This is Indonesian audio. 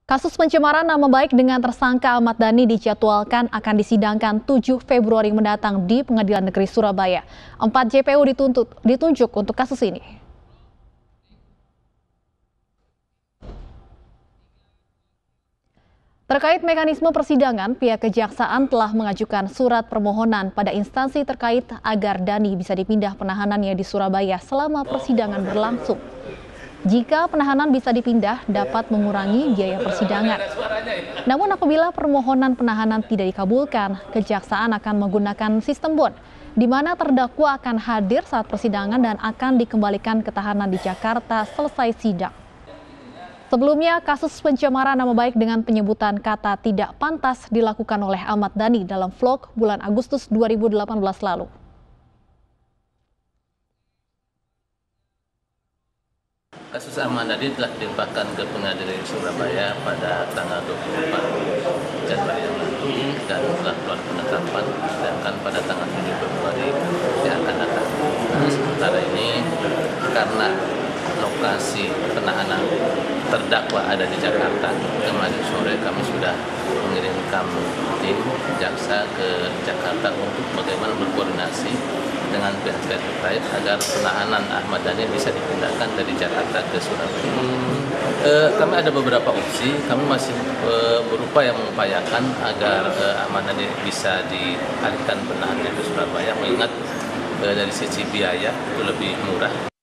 Kasus pencemaran nama baik dengan tersangka Ahmad Dhani dijadwalkan akan disidangkan 7 Februari mendatang di Pengadilan Negeri Surabaya. 4 JPU ditunjuk untuk kasus ini. Terkait mekanisme persidangan, pihak kejaksaan telah mengajukan surat permohonan pada instansi terkait agar Dhani bisa dipindah penahanannya di Surabaya selama persidangan berlangsung. Jika penahanan bisa dipindah, dapat mengurangi biaya persidangan. Namun apabila permohonan penahanan tidak dikabulkan, kejaksaan akan menggunakan sistem bond, di mana terdakwa akan hadir saat persidangan dan akan dikembalikan ke tahanan di Jakarta selesai sidang. Sebelumnya, kasus pencemaran nama baik dengan penyebutan kata tidak pantas dilakukan oleh Ahmad Dhani dalam vlog bulan Agustus 2018 lalu. Kasus Ahmad Dhani telah dilimpahkan ke Pengadilan Surabaya pada tanggal 24 Januari yang lalu dan telah keluar penetapan, sedangkan pada tanggal 7 Februari yang akan datang. Nah, sementara ini karena lokasi penahanan terdakwa ada di Jakarta, kemarin sore kami sudah mengirimkan tim jaksa ke Jakarta untuk bagaimana berkoordinasi dengan pihak-pihak terkait agar penahanan Ahmad Dhani bisa dipindahkan dari Jakarta ke Surabaya. Kami ada beberapa opsi, kami masih berupaya mengupayakan agar Ahmad Dhani bisa dialihkan penahanan ke Surabaya, mengingat dari sisi biaya itu lebih murah.